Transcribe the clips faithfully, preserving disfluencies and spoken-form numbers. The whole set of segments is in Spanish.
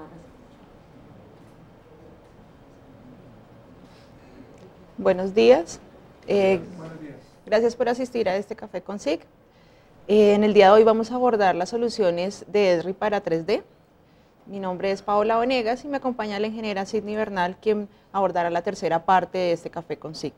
Buenos días. Eh, Buenos días. Gracias por asistir a este Café con S I C. Eh, en el día de hoy vamos a abordar las soluciones de Esri para tres D. Mi nombre es Paola Vanegas y me acompaña la ingeniera Sidney Bernal, quien abordará la tercera parte de este Café con S I C.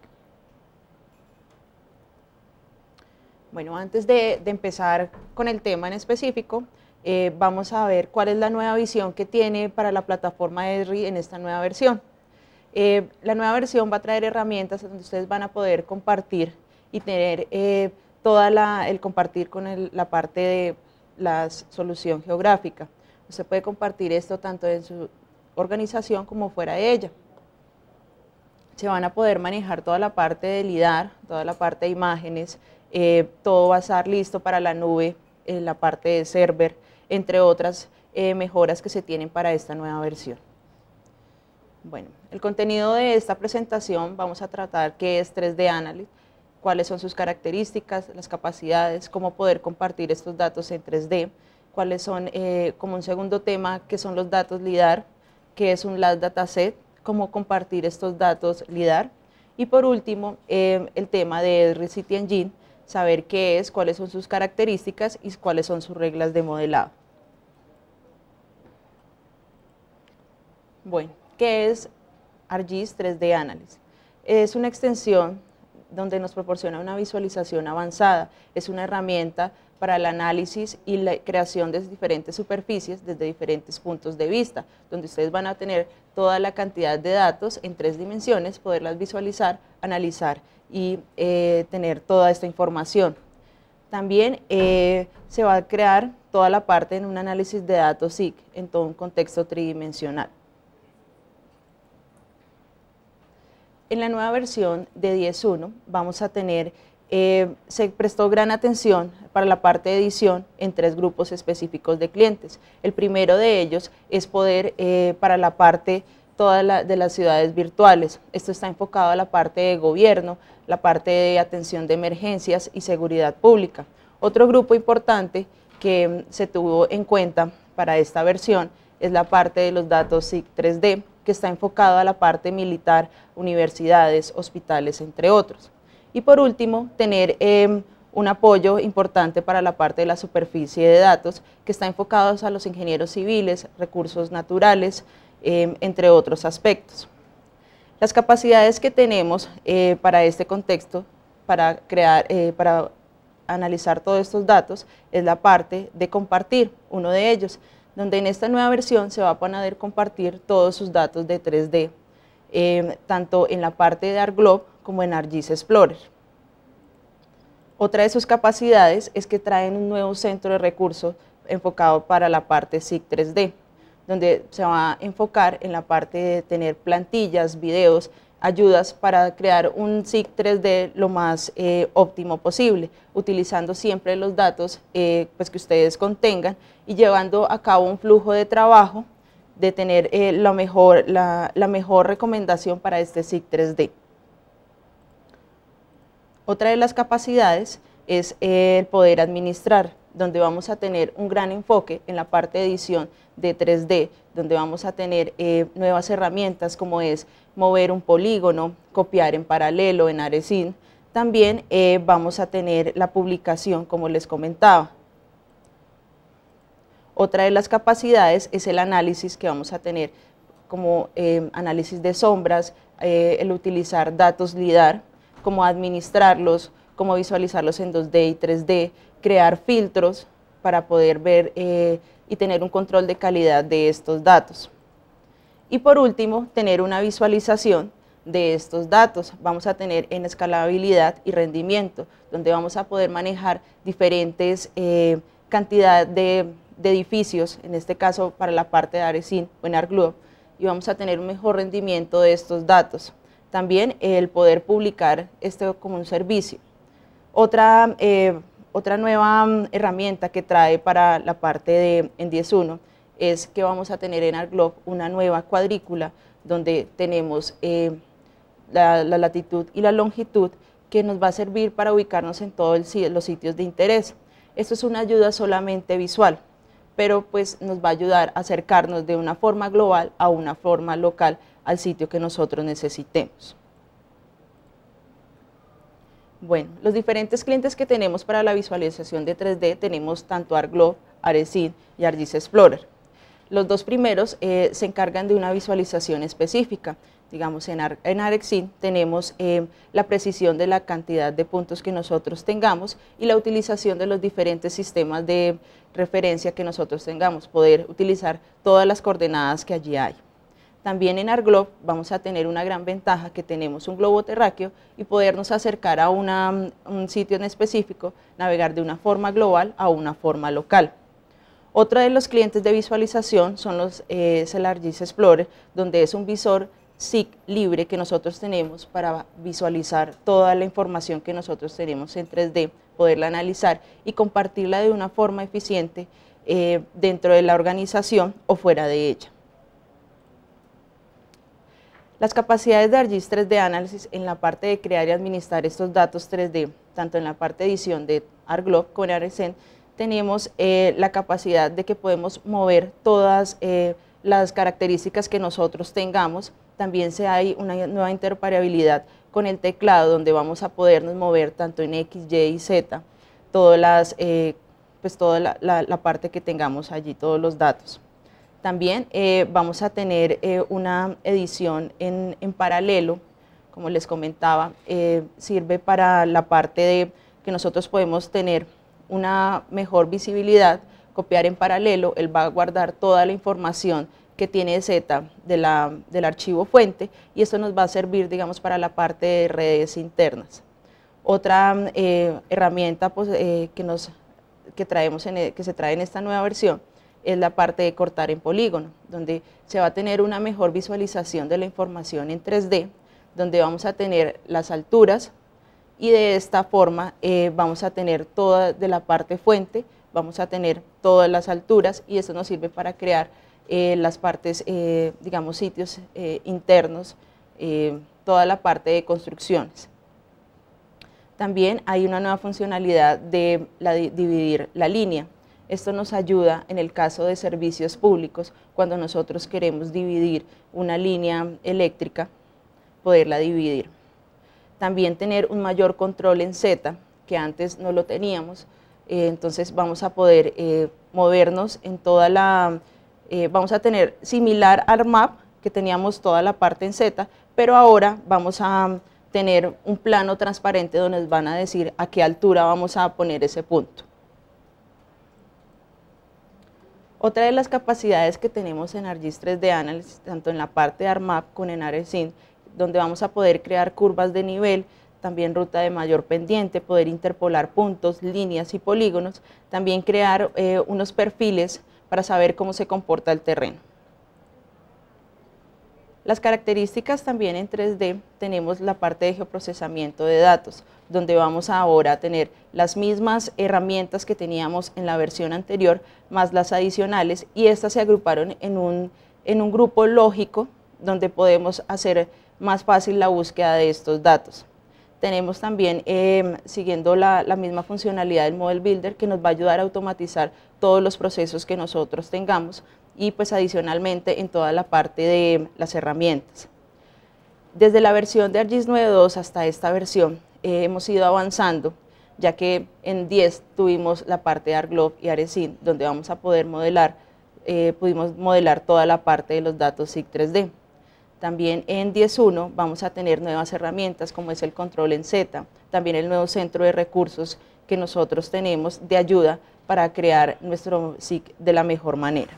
Bueno, antes de, de empezar con el tema en específico, eh, vamos a ver cuál es la nueva visión que tiene para la plataforma Esri en esta nueva versión. Eh, la nueva versión va a traer herramientas donde ustedes van a poder compartir y tener eh, toda la, el compartir con el, la parte de la solución geográfica. Usted puede compartir esto tanto en su organización como fuera de ella. Se van a poder manejar toda la parte de LIDAR, toda la parte de imágenes, eh, todo va a estar listo para la nube, eh, la parte de server, entre otras eh, mejoras que se tienen para esta nueva versión. Bueno, el contenido de esta presentación vamos a tratar qué es tres D Analyst, cuáles son sus características, las capacidades, cómo poder compartir estos datos en tres D, cuáles son, eh, como un segundo tema, qué son los datos LIDAR, qué es un L A D Dataset, cómo compartir estos datos LIDAR, y por último, eh, el tema de Esri City Engine, saber qué es, cuáles son sus características y cuáles son sus reglas de modelado. Bueno, ¿qué es ArcGIS tres D Analyst? Es una extensión donde nos proporciona una visualización avanzada, es una herramienta para el análisis y la creación de diferentes superficies desde diferentes puntos de vista, donde ustedes van a tener toda la cantidad de datos en tres dimensiones, poderlas visualizar, analizar y eh, tener toda esta información. También eh, se va a crear toda la parte en un análisis de datos S I C en todo un contexto tridimensional. En la nueva versión de diez punto uno vamos a tener, eh, se prestó gran atención para la parte de edición en tres grupos específicos de clientes. El primero de ellos es poder, eh, para la parte toda la, de las ciudades virtuales. Esto está enfocado a la parte de gobierno, la parte de atención de emergencias y seguridad pública. Otro grupo importante que se tuvo en cuenta para esta versión es la parte de los datos S I C tres D, que está enfocado a la parte militar, universidades, hospitales, entre otros. Y por último, tener eh, un apoyo importante para la parte de la superficie de datos, que está enfocado a los ingenieros civiles, recursos naturales, eh, entre otros aspectos. Las capacidades que tenemos eh, para este contexto, para, crear, eh, para analizar todos estos datos, es la parte de compartir, uno de ellos, donde en esta nueva versión se va a poder compartir todos sus datos de tres D, eh, tanto en la parte de ArcGlobe como en ArcGIS Explorer. Otra de sus capacidades es que traen un nuevo centro de recursos enfocado para la parte S I C tres D, donde se va a enfocar en la parte de tener plantillas, videos, ayudas para crear un S I C tres D lo más eh, óptimo posible, utilizando siempre los datos eh, pues que ustedes contengan y llevando a cabo un flujo de trabajo de tener eh, la, mejor, la, la mejor recomendación para este S I C tres D. Otra de las capacidades es eh, el poder administrar, donde vamos a tener un gran enfoque en la parte de edición de tres D, donde vamos a tener eh, nuevas herramientas como es mover un polígono, copiar en paralelo, en ARESYN. También eh, vamos a tener la publicación, como les comentaba. Otra de las capacidades es el análisis que vamos a tener, como eh, análisis de sombras, eh, el utilizar datos LIDAR, cómo administrarlos, cómo visualizarlos en dos D y tres D, crear filtros para poder ver eh, y tener un control de calidad de estos datos. Y por último, tener una visualización de estos datos. Vamos a tener en escalabilidad y rendimiento, donde vamos a poder manejar diferentes eh, cantidad de, de edificios, en este caso para la parte de ARESYN o en ArcGlobe, y vamos a tener un mejor rendimiento de estos datos. También el poder publicar esto como un servicio. Otra, eh, otra nueva um, herramienta que trae para la parte de en diez punto uno es que vamos a tener en ArcGlobe una nueva cuadrícula donde tenemos eh, la, la latitud y la longitud que nos va a servir para ubicarnos en todos los sitios de interés. Esto es una ayuda solamente visual, pero pues nos va a ayudar a acercarnos de una forma global a una forma local al sitio que nosotros necesitemos. Bueno, los diferentes clientes que tenemos para la visualización de tres D tenemos tanto ArcGlobe, ArcSyn y ArcGIS Explorer. Los dos primeros eh, se encargan de una visualización específica. Digamos, en, Ar en ArcSyn tenemos eh, la precisión de la cantidad de puntos que nosotros tengamos y la utilización de los diferentes sistemas de referencia que nosotros tengamos, poder utilizar todas las coordenadas que allí hay. También en ArcGlobe vamos a tener una gran ventaja, que tenemos un globo terráqueo y podernos acercar a una, un sitio en específico, navegar de una forma global a una forma local. Otro de los clientes de visualización son los, eh, es el ArcGIS Explorer, donde es un visor S I C libre que nosotros tenemos para visualizar toda la información que nosotros tenemos en tres D, poderla analizar y compartirla de una forma eficiente eh, dentro de la organización o fuera de ella. Las capacidades de ArcGIS tres D Analysis en la parte de crear y administrar estos datos tres D, tanto en la parte de edición de ArcGlobe como en ArcSyn, tenemos eh, la capacidad de que podemos mover todas eh, las características que nosotros tengamos. También se hay una nueva interoperabilidad con el teclado, donde vamos a podernos mover tanto en X, Y y Z, todas las, eh, pues toda la, la, la parte que tengamos allí, todos los datos. También eh, vamos a tener eh, una edición en, en paralelo, como les comentaba, eh, sirve para la parte de que nosotros podemos tener una mejor visibilidad, copiar en paralelo, él va a guardar toda la información que tiene Z de la, del archivo fuente, y esto nos va a servir, digamos, para la parte de redes internas. Otra eh, herramienta pues, eh, que, nos, que, traemos en, que se trae en esta nueva versión es la parte de cortar en polígono, donde se va a tener una mejor visualización de la información en tres D, donde vamos a tener las alturas, y de esta forma eh, vamos a tener toda de la parte fuente, vamos a tener todas las alturas, y eso nos sirve para crear Eh, las partes, eh, digamos, sitios eh, internos, eh, toda la parte de construcciones. También hay una nueva funcionalidad de la, dividir la línea. Esto nos ayuda en el caso de servicios públicos, cuando nosotros queremos dividir una línea eléctrica, poderla dividir. También tener un mayor control en Z, que antes no lo teníamos, eh, entonces vamos a poder eh, movernos en toda la... Eh, vamos a tener similar al map, que teníamos toda la parte en Z, pero ahora vamos a tener un plano transparente donde nos van a decir a qué altura vamos a poner ese punto. Otra de las capacidades que tenemos en ArcGIS tres D Analysis, tanto en la parte de ArcMap como en ArcSyn, donde vamos a poder crear curvas de nivel, también ruta de mayor pendiente, poder interpolar puntos, líneas y polígonos, también crear eh, unos perfiles para saber cómo se comporta el terreno. Las características también en tres D, tenemos la parte de geoprocesamiento de datos, donde vamos ahora a tener las mismas herramientas que teníamos en la versión anterior, más las adicionales, y estas se agruparon en un, en un grupo lógico, donde podemos hacer más fácil la búsqueda de estos datos. Tenemos también, eh, siguiendo la, la misma funcionalidad del Model Builder, que nos va a ayudar a automatizar todos los procesos que nosotros tengamos, y pues adicionalmente en toda la parte de las herramientas. Desde la versión de ArcGIS nueve punto dos hasta esta versión eh, hemos ido avanzando, ya que en diez tuvimos la parte de ArcGlobe y ArcSyn, donde vamos a poder modelar, eh, pudimos modelar toda la parte de los datos S I C tres D. También en diez punto uno vamos a tener nuevas herramientas, como es el control en Z, también el nuevo centro de recursos que nosotros tenemos de ayuda para crear nuestro S I C de la mejor manera.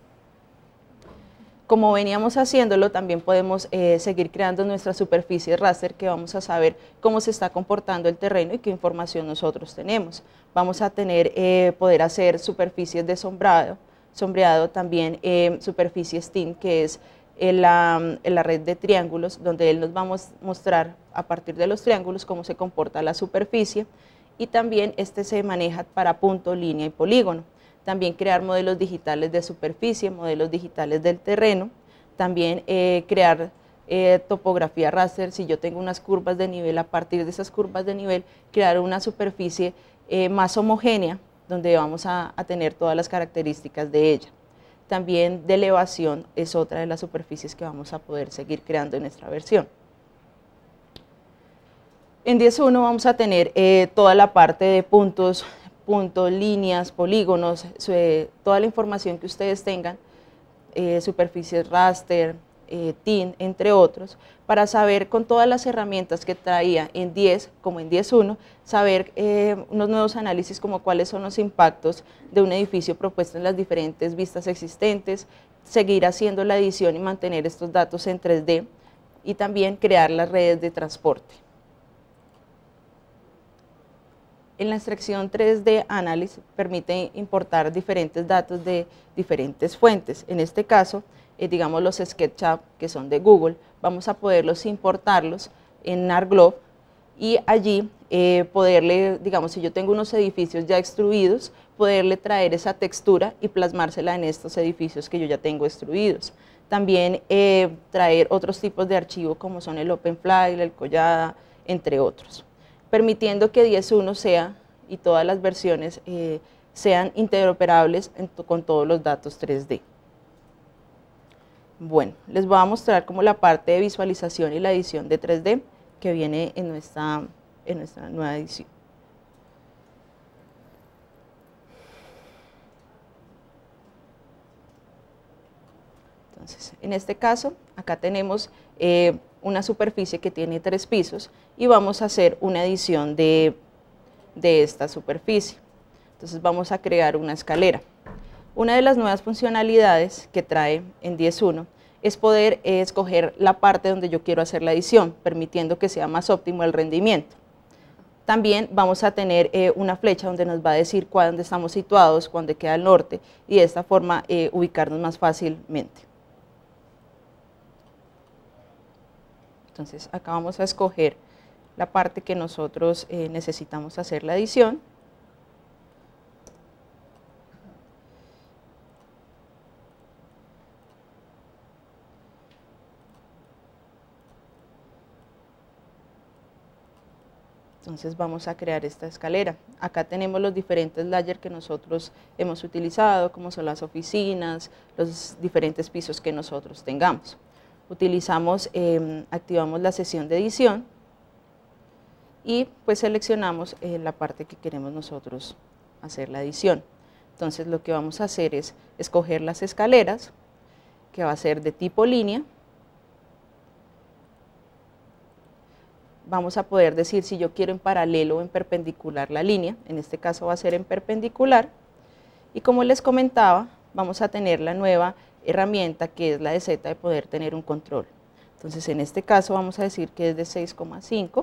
Como veníamos haciéndolo, también podemos eh, seguir creando nuestras superficies raster, que vamos a saber cómo se está comportando el terreno y qué información nosotros tenemos. Vamos a tener, eh, poder hacer superficies de sombreado, sombreado también eh, superficie S T I N, que es En la, en la red de triángulos, donde él nos va a mostrar a partir de los triángulos cómo se comporta la superficie, y también este se maneja para punto, línea y polígono. También crear modelos digitales de superficie, modelos digitales del terreno, también eh, crear eh, topografía raster. Si yo tengo unas curvas de nivel, a partir de esas curvas de nivel crear una superficie eh, más homogénea donde vamos a, a tener todas las características de ella. También de elevación es otra de las superficies que vamos a poder seguir creando en nuestra versión. En diez punto uno vamos a tener eh, toda la parte de puntos, puntos, líneas, polígonos, eh, toda la información que ustedes tengan, eh, superficies raster, eh, T I N, entre otros, para saber con todas las herramientas que traía en diez como en diez punto uno, saber eh, unos nuevos análisis como cuáles son los impactos de un edificio propuesto en las diferentes vistas existentes, seguir haciendo la edición y mantener estos datos en tres D y también crear las redes de transporte. En la extracción tres D Analysis permite importar diferentes datos de diferentes fuentes. En este caso, eh, digamos los SketchUp, que son de Google, vamos a poderlos importarlos en ArcGlobe y allí eh, poderle, digamos, si yo tengo unos edificios ya extruidos, poderle traer esa textura y plasmársela en estos edificios que yo ya tengo extruidos. También eh, traer otros tipos de archivo como son el OpenFly, el Collada, entre otros, permitiendo que diez punto uno sea y todas las versiones eh, sean interoperables en con todos los datos tres D. Bueno, les voy a mostrar como la parte de visualización y la edición de tres D que viene en nuestra, en nuestra nueva edición. Entonces, en este caso, acá tenemos eh, una superficie que tiene tres pisos y vamos a hacer una edición de, de esta superficie. Entonces vamos a crear una escalera. Una de las nuevas funcionalidades que trae en diez punto uno es poder eh, escoger la parte donde yo quiero hacer la edición, permitiendo que sea más óptimo el rendimiento. También vamos a tener eh, una flecha donde nos va a decir cuándo estamos situados, cuándo queda el norte, y de esta forma eh, ubicarnos más fácilmente. Entonces acá vamos a escoger la parte que nosotros eh, necesitamos hacer la edición. Entonces vamos a crear esta escalera. Acá tenemos los diferentes layers que nosotros hemos utilizado, como son las oficinas, los diferentes pisos que nosotros tengamos. Utilizamos, eh, activamos la sesión de edición y pues seleccionamos eh, la parte que queremos nosotros hacer la edición. Entonces lo que vamos a hacer es escoger las escaleras, que va a ser de tipo línea. Vamos a poder decir si yo quiero en paralelo o en perpendicular la línea, en este caso va a ser en perpendicular, y como les comentaba, vamos a tener la nueva herramienta que es la de Z de poder tener un control. Entonces en este caso vamos a decir que es de seis coma cinco.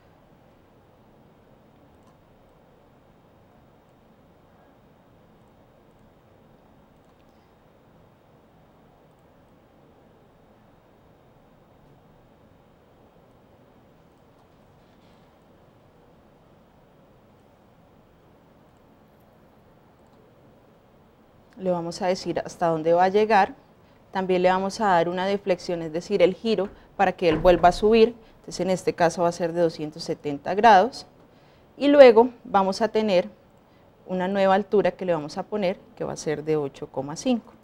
Le vamos a decir hasta dónde va a llegar, también le vamos a dar una deflexión, es decir, el giro para que él vuelva a subir, entonces en este caso va a ser de doscientos setenta grados, y luego vamos a tener una nueva altura que le vamos a poner, que va a ser de ocho coma cinco.